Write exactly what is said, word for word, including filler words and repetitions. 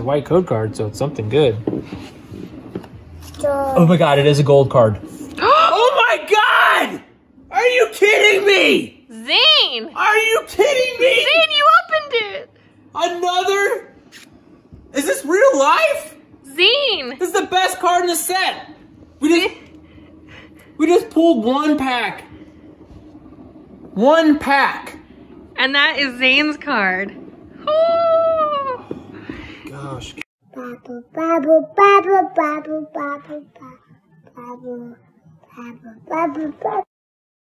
white code card, so it's something good. Oh my god, it is a gold card. Oh my god! Are you kidding me? Zane! Are you kidding me? Zane, you opened it! Another? Is this real life? Zane! This is the best card in the set. We just, we just pulled one pack. One pack. And that is Zane's card. Oh. Gosh. Babble, babble, babble, babble, babble, babble, babble, babble, babble.